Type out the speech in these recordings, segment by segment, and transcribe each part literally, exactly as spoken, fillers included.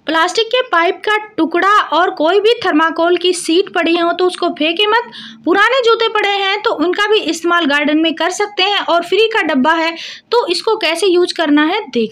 Plastic के pipe का टुकड़ा और कोई भी थर्माकोल की शीट पड़ी हो तो उसको फेंके मत। पुराने जूते पड़े हैं तो उनका भी इस्तेमाल गार्डन में कर सकते हैं और फ्री का डब्बा है तो इसको कैसे यूज करना है देख।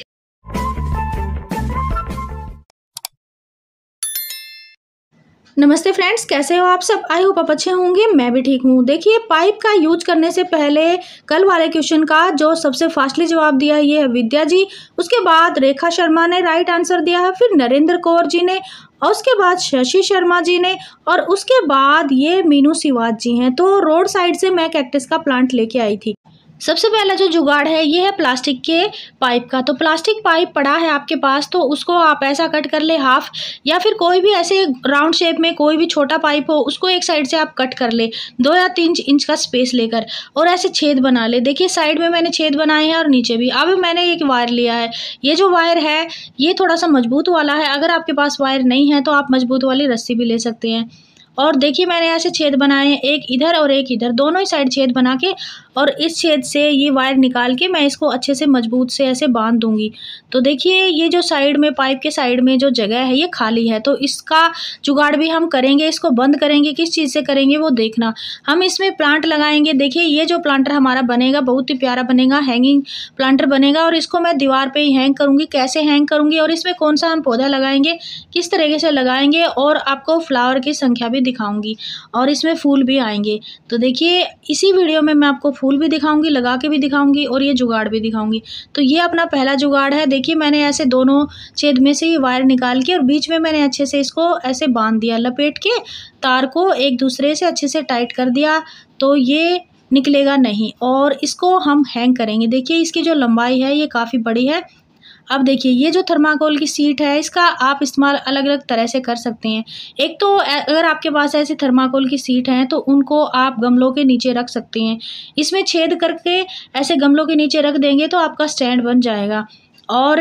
नमस्ते फ्रेंड्स, कैसे हो आप सब। आई होप आप अच्छे होंगे, मैं भी ठीक हूँ। देखिए, पाइप का यूज करने से पहले कल वाले क्वेश्चन का जो सबसे फास्टली जवाब दिया है ये है विद्या जी, उसके बाद रेखा शर्मा ने राइट आंसर दिया है, फिर नरेंद्र कौर जी ने, और उसके बाद शशि शर्मा जी ने, और उसके बाद ये मीनू सिवाज जी हैं। तो रोड साइड से मैं कैक्टस का प्लांट लेके आई थी। सबसे पहला जो जुगाड़ है ये है प्लास्टिक के पाइप का। तो प्लास्टिक पाइप पड़ा है आपके पास तो उसको आप ऐसा कट कर ले हाफ, या फिर कोई भी ऐसे राउंड शेप में कोई भी छोटा पाइप हो उसको एक साइड से आप कट कर ले, दो या तीन इंच का स्पेस लेकर, और ऐसे छेद बना ले। देखिए साइड में मैंने छेद बनाए हैं और नीचे भी। अब मैंने एक वायर लिया है, ये जो वायर है ये थोड़ा सा मजबूत वाला है। अगर आपके पास वायर नहीं है तो आप मजबूत वाली रस्सी भी ले सकते हैं। और देखिए मैंने ऐसे छेद बनाए हैं, एक इधर और एक इधर, दोनों ही साइड छेद बना के, और इस छेद से ये वायर निकाल के मैं इसको अच्छे से मजबूत से ऐसे बांध दूंगी। तो देखिए ये जो साइड में पाइप के साइड में जो जगह है ये खाली है, तो इसका जुगाड़ भी हम करेंगे। इसको बंद करेंगे, किस चीज़ से करेंगे वो देखना। हम इसमें प्लांट लगाएंगे। देखिए ये जो प्लांटर हमारा बनेगा बहुत ही प्यारा बनेगा, हैंगिंग प्लांटर बनेगा, और इसको मैं दीवार पे ही हैंग करूँगी। कैसे हैंग करूँगी और इसमें कौन सा हम पौधा लगाएंगे, किस तरीके से लगाएंगे, और आपको फ्लावर की संख्या भी दिखाऊंगी, और इसमें फूल भी आएंगे। तो देखिए इसी वीडियो में मैं आपको फूल भी दिखाऊंगी, लगा के भी दिखाऊंगी, और ये जुगाड़ भी दिखाऊंगी। तो ये अपना पहला जुगाड़ है। देखिए मैंने ऐसे दोनों छेद में से ये वायर निकाल के और बीच में मैंने अच्छे से इसको ऐसे बांध दिया, लपेट के तार को एक दूसरे से अच्छे से टाइट कर दिया, तो ये निकलेगा नहीं। और इसको हम हैंग करेंगे। देखिए इसकी जो लंबाई है ये काफ़ी बड़ी है। अब देखिए ये जो थर्माकोल की शीट है इसका आप इस्तेमाल अलग अलग तरह से कर सकते हैं। एक तो अगर आपके पास ऐसी थर्माकोल की शीट है तो उनको आप गमलों के नीचे रख सकते हैं। इसमें छेद करके ऐसे गमलों के नीचे रख देंगे तो आपका स्टैंड बन जाएगा। और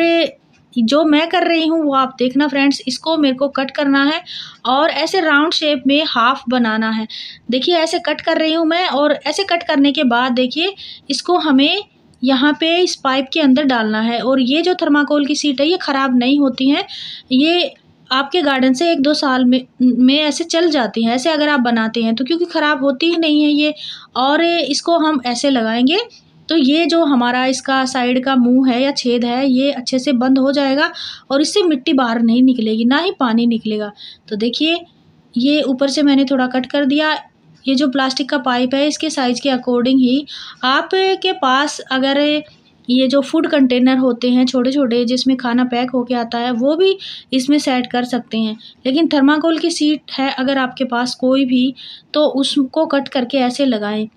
जो मैं कर रही हूँ वो आप देखना फ्रेंड्स। इसको मेरे को कट करना है और ऐसे राउंड शेप में हाफ बनाना है। देखिए ऐसे कट कर रही हूँ मैं, और ऐसे कट करने के बाद देखिए इसको हमें यहाँ पे इस पाइप के अंदर डालना है। और ये जो थर्माकोल की शीट है ये ख़राब नहीं होती हैं, ये आपके गार्डन से एक दो साल में में ऐसे चल जाती हैं ऐसे अगर आप बनाते हैं तो, क्योंकि ख़राब होती ही नहीं है ये। और इसको हम ऐसे लगाएंगे तो ये जो हमारा इसका साइड का मुंह है या छेद है ये अच्छे से बंद हो जाएगा, और इससे मिट्टी बाहर नहीं निकलेगी, ना ही पानी निकलेगा। तो देखिए ये ऊपर से मैंने थोड़ा कट कर दिया। ये जो प्लास्टिक का पाइप है इसके साइज़ के अकॉर्डिंग ही आपके पास अगर ये जो फूड कंटेनर होते हैं छोटे छोटे जिसमें खाना पैक होके आता है वो भी इसमें सेट कर सकते हैं। लेकिन थर्माकोल की शीट है अगर आपके पास कोई भी तो उसको कट करके ऐसे लगाएं।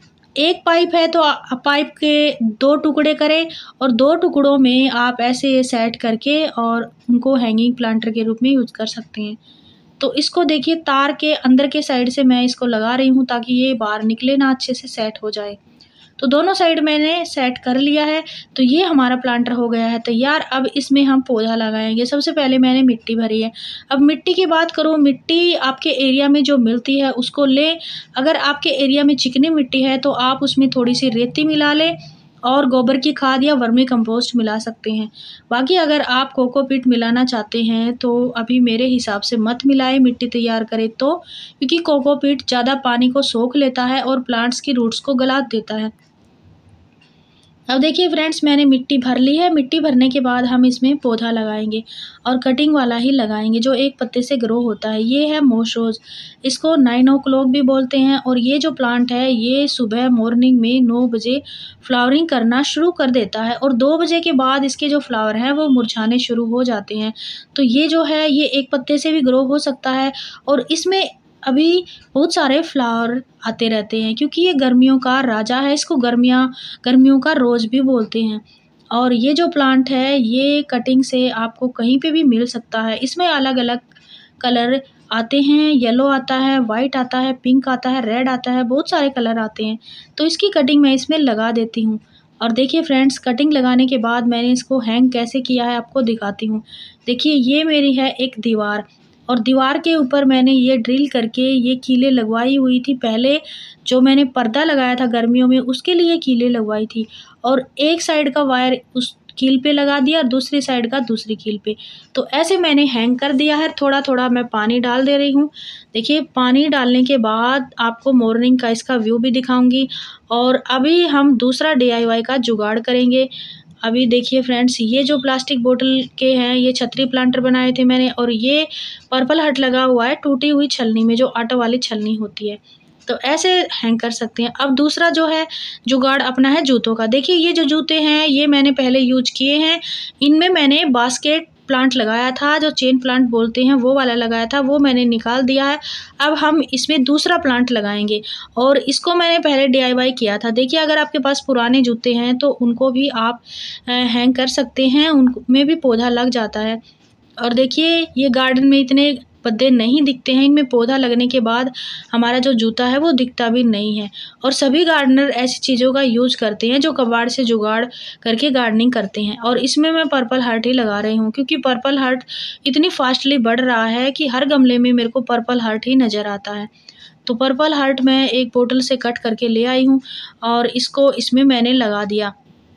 एक पाइप है तो पाइप के दो टुकड़े करें और दो टुकड़ों में आप ऐसे सेट करके और उनको हैंगिंग प्लांटर के रूप में यूज़ कर सकते हैं। तो इसको देखिए तार के अंदर के साइड से मैं इसको लगा रही हूँ ताकि ये बाहर निकले ना, अच्छे से सेट हो जाए। तो दोनों साइड मैंने सेट कर लिया है। तो ये हमारा प्लांटर हो गया है तैयार। अब इसमें हम पौधा लगाएंगे। सबसे पहले मैंने मिट्टी भरी है। अब मिट्टी की बात करूँ, मिट्टी आपके एरिया में जो मिलती है उसको लें। अगर आपके एरिया में चिकनी मिट्टी है तो आप उसमें थोड़ी सी रेती मिला लें और गोबर की खाद या वर्मी कंपोस्ट मिला सकते हैं। बाकी अगर आप कोकोपीट मिलाना चाहते हैं तो अभी मेरे हिसाब से मत मिलाएं मिट्टी तैयार करें तो, क्योंकि कोकोपीट ज़्यादा पानी को सोख लेता है और प्लांट्स की रूट्स को गला देता है। अब देखिए फ्रेंड्स मैंने मिट्टी भर ली है। मिट्टी भरने के बाद हम इसमें पौधा लगाएंगे और कटिंग वाला ही लगाएंगे जो एक पत्ते से ग्रो होता है। ये है मोश रोज़, इसको नाइन ओ क्लॉक भी बोलते हैं। और ये जो प्लांट है ये सुबह मॉर्निंग में नौ बजे फ्लावरिंग करना शुरू कर देता है, और दो बजे के बाद इसके जो फ्लावर हैं वो मुरझाने शुरू हो जाते हैं। तो ये जो है ये एक पत्ते से भी ग्रो हो सकता है, और इसमें अभी बहुत सारे फ्लावर आते रहते हैं क्योंकि ये गर्मियों का राजा है। इसको गर्मियाँ गर्मियों का रोज़ भी बोलते हैं। और ये जो प्लांट है ये कटिंग से आपको कहीं पे भी मिल सकता है। इसमें अलग अलग कलर आते हैं, येलो आता है, वाइट आता है, पिंक आता है, रेड आता है, बहुत सारे कलर आते हैं। तो इसकी कटिंग मैं इसमें लगा देती हूँ। और देखिए फ्रेंड्स कटिंग लगाने के बाद मैंने इसको हैंग कैसे किया है आपको दिखाती हूँ। देखिए ये मेरी है एक दीवार, और दीवार के ऊपर मैंने ये ड्रिल करके ये कीलें लगवाई हुई थी। पहले जो मैंने पर्दा लगाया था गर्मियों में उसके लिए कीलें लगवाई थी, और एक साइड का वायर उस कील पे लगा दिया और दूसरी साइड का दूसरी कील पे। तो ऐसे मैंने हैंग कर दिया है। थोड़ा थोड़ा मैं पानी डाल दे रही हूँ। देखिए पानी डालने के बाद आपको मॉर्निंग का इसका व्यू भी दिखाऊंगी। और अभी हम दूसरा डी आई वाई का जुगाड़ करेंगे। अभी देखिए फ्रेंड्स, ये जो प्लास्टिक बोतल के हैं ये छतरी प्लांटर बनाए थे मैंने, और ये पर्पल हर्ट लगा हुआ है टूटी हुई छलनी में, जो आटा वाली छलनी होती है। तो ऐसे हैंग कर सकते हैं। अब दूसरा जो है जुगाड़ अपना है जूतों का। देखिए ये जो जूते हैं ये मैंने पहले यूज किए हैं। इनमें मैंने बास्केट प्लांट लगाया था, जो चेन प्लांट बोलते हैं वो वाला लगाया था, वो मैंने निकाल दिया है। अब हम इसमें दूसरा प्लांट लगाएंगे और इसको मैंने पहले डी आई वाई किया था। देखिए अगर आपके पास पुराने जूते हैं तो उनको भी आप हैंग कर सकते हैं, उनमें भी पौधा लग जाता है। और देखिए ये गार्डन में इतने पत्ते नहीं दिखते हैं, इनमें पौधा लगने के बाद हमारा जो जूता है वो दिखता भी नहीं है। और सभी गार्डनर ऐसी चीज़ों का यूज करते हैं जो कबाड़ से जुगाड़ करके गार्डनिंग करते हैं। और इसमें मैं पर्पल हार्ट ही लगा रही हूँ, क्योंकि पर्पल हार्ट इतनी फास्टली बढ़ रहा है कि हर गमले में मेरे को पर्पल हार्ट ही नज़र आता है। तो पर्पल हार्ट मैं एक बोतल से कट करके ले आई हूँ और इसको इसमें मैंने लगा दिया।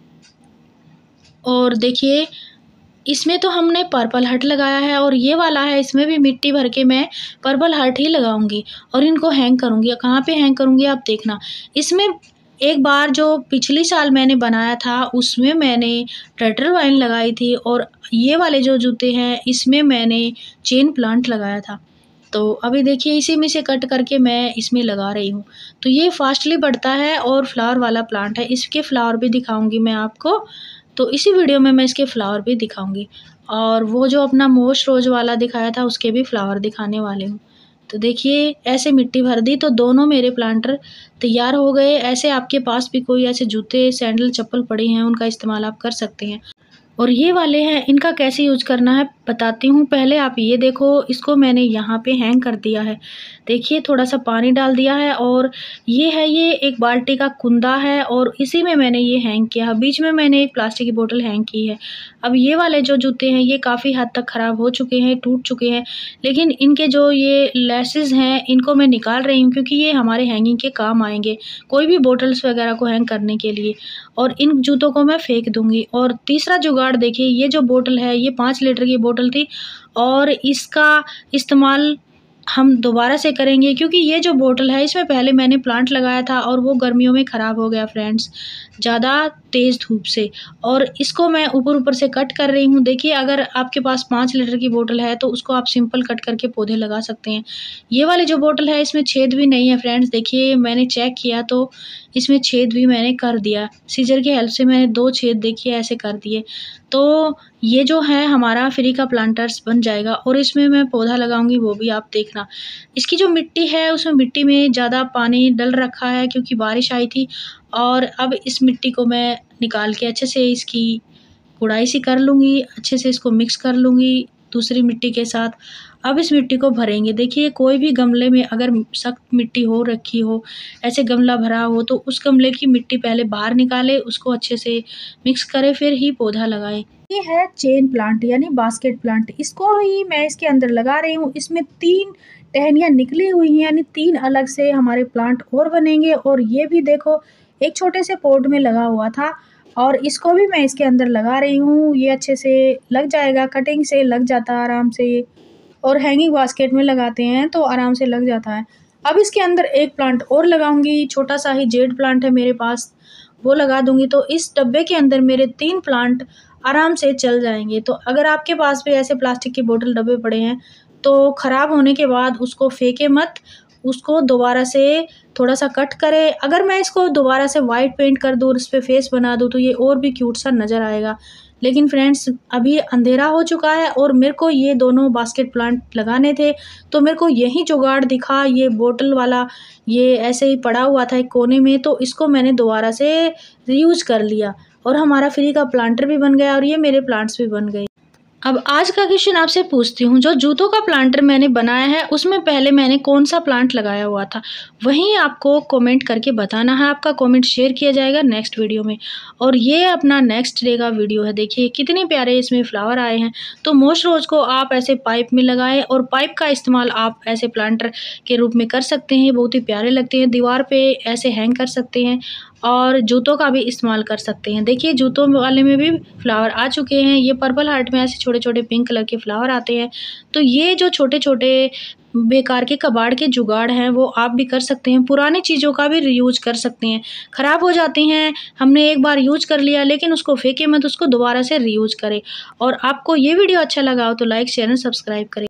और देखिए इसमें तो हमने पर्पल हार्ट लगाया है, और ये वाला है इसमें भी मिट्टी भर के मैं पर्पल हार्ट ही लगाऊंगी और इनको हैंग करूंगी। कहाँ पे हैंग करूंगी आप देखना। इसमें एक बार जो पिछली साल मैंने बनाया था उसमें मैंने टर्टल वाइन लगाई थी, और ये वाले जो जूते हैं इसमें मैंने चेन प्लांट लगाया था। तो अभी देखिए इसी में से कट करके मैं इसमें लगा रही हूँ। तो ये फास्टली बढ़ता है और फ्लावर वाला प्लांट है। इसके फ्लावर भी दिखाऊंगी मैं आपको, तो इसी वीडियो में मैं इसके फ्लावर भी दिखाऊंगी। और वो जो अपना मोस्ट रोज वाला दिखाया था उसके भी फ्लावर दिखाने वाले हूँ। तो देखिए ऐसे मिट्टी भर दी तो दोनों मेरे प्लांटर तैयार हो गए। ऐसे आपके पास भी कोई ऐसे जूते सैंडल चप्पल पड़े हैं उनका इस्तेमाल आप कर सकते हैं। और ये वाले हैं, इनका कैसे यूज करना है बताती हूँ। पहले आप ये देखो, इसको मैंने यहाँ पे हैंग कर दिया है। देखिए थोड़ा सा पानी डाल दिया है, और ये है ये एक बाल्टी का कुंदा है और इसी में मैंने ये हैंग किया। बीच में मैंने एक प्लास्टिक की बोतल हैंग की है। अब ये वाले जो जूते हैं ये काफ़ी हद तक ख़राब हो चुके हैं, टूट चुके हैं, लेकिन इनके जो ये लेसेस हैं इनको मैं निकाल रही हूँ, क्योंकि ये हमारे हैंगिंग के काम आएंगे, कोई भी बोटल्स वगैरह को हैंग करने के लिए। और इन जूतों को मैं फेंक दूँगी। और तीसरा जुगाड़ देखिए, ये जो बोतल है ये पाँच लीटर की बोतल थी, और इसका इस्तेमाल हम दोबारा से करेंगे, क्योंकि ये जो बोतल है इसमें पहले मैंने प्लांट लगाया था और वो गर्मियों में ख़राब हो गया फ्रेंड्स, ज़्यादा तेज़ धूप से। और इसको मैं ऊपर ऊपर से कट कर रही हूँ। देखिए अगर आपके पास पाँच लीटर की बोतल है तो उसको आप सिंपल कट करके पौधे लगा सकते हैं। ये वाली जो बोतल है इसमें छेद भी नहीं है फ्रेंड्स। देखिए मैंने चेक किया तो इसमें छेद भी मैंने कर दिया, सीजर की हेल्प से मैंने दो छेद देखिए ऐसे कर दिए। तो ये जो है हमारा फ्री का प्लांटर्स बन जाएगा, और इसमें मैं पौधा लगाऊंगी वो भी आप देखना। इसकी जो मिट्टी है उसमें मिट्टी में ज़्यादा पानी डल रखा है क्योंकि बारिश आई थी, और अब इस मिट्टी को मैं निकाल के अच्छे से इसकी गुड़ाई सी कर लूँगी, अच्छे से इसको मिक्स कर लूँगी दूसरी मिट्टी के साथ। अब इस मिट्टी को भरेंगे। देखिए कोई भी गमले में अगर सख्त मिट्टी हो रखी हो, ऐसे गमला भरा हो, तो उस गमले की मिट्टी पहले बाहर निकाले, उसको अच्छे से मिक्स करें, फिर ही पौधा लगाएं। ये है चेन प्लांट यानी बास्केट प्लांट, इसको ही मैं इसके अंदर लगा रही हूँ। इसमें तीन टहनियाँ निकली हुई हैं, यानी तीन अलग से हमारे प्लांट और बनेंगे। और ये भी देखो एक छोटे से पॉट में लगा हुआ था, और इसको भी मैं इसके अंदर लगा रही हूँ। ये अच्छे से लग जाएगा, कटिंग से लग जाता है आराम से, और हैंगिंग बास्केट में लगाते हैं तो आराम से लग जाता है। अब इसके अंदर एक प्लांट और लगाऊंगी, छोटा सा ही जेड प्लांट है मेरे पास, वो लगा दूंगी। तो इस डब्बे के अंदर मेरे तीन प्लांट आराम से चल जाएंगे। तो अगर आपके पास भी ऐसे प्लास्टिक की बोतल डब्बे पड़े हैं तो ख़राब होने के बाद उसको फेंके मत, उसको दोबारा से थोड़ा सा कट करें। अगर मैं इसको दोबारा से वाइट पेंट कर दूँ और इस पर फेस बना दूँ तो ये और भी क्यूट सा नज़र आएगा। लेकिन फ्रेंड्स अभी अंधेरा हो चुका है और मेरे को ये दोनों बास्केट प्लांट लगाने थे, तो मेरे को यही जुगाड़ दिखा। ये बोतल वाला ये ऐसे ही पड़ा हुआ था एक कोने में, तो इसको मैंने दोबारा से रीयूज कर लिया और हमारा फ्री का प्लांटर भी बन गया और ये मेरे प्लांट्स भी बन गए। अब आज का क्वेश्चन आपसे पूछती हूँ, जो जूतों का प्लांटर मैंने बनाया है उसमें पहले मैंने कौन सा प्लांट लगाया हुआ था, वहीं आपको कमेंट करके बताना है। आपका कमेंट शेयर किया जाएगा नेक्स्ट वीडियो में। और ये अपना नेक्स्ट डे का वीडियो है। देखिए कितने प्यारे इसमें फ्लावर आए हैं। तो मोस्ट रोज को आप ऐसे पाइप में लगाएं, और पाइप का इस्तेमाल आप ऐसे प्लांटर के रूप में कर सकते हैं, बहुत ही प्यारे लगते हैं। दीवार पर ऐसे हैंग कर सकते हैं। और जूतों का भी इस्तेमाल कर सकते हैं। देखिए जूतों वाले में भी फ्लावर आ चुके हैं। ये पर्पल हार्ट में ऐसे छोटे-छोटे पिंक कलर के फ्लावर आते हैं। तो ये जो छोटे-छोटे बेकार के कबाड़ के जुगाड़ हैं वो आप भी कर सकते हैं। पुरानी चीज़ों का भी रीयूज़ कर सकते हैं। ख़राब हो जाती हैं, हमने एक बार यूज़ कर लिया लेकिन उसको फेंके मत, उसको दोबारा से रीयूज़ करें। और आपको ये वीडियो अच्छा लगा हो तो लाइक, शेयर एंड सब्सक्राइब करें।